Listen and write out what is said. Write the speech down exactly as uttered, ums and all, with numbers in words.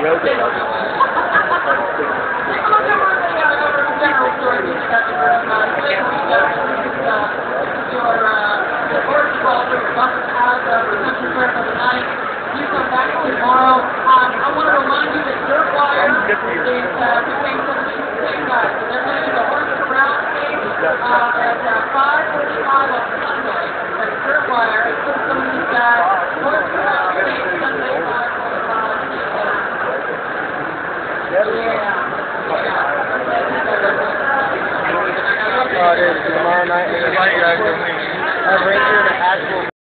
Tomorrow, um, I want to remind you that your choir is uh, became some of these same guys. They're going to do the horse corral stage uh, at uh, five forty-five on Sunday. That's your choir. It's put some of these guys. Horse corral stage Sunday, five forty-five. Yeah. Oh, it is tomorrow night. I'm right here to actual.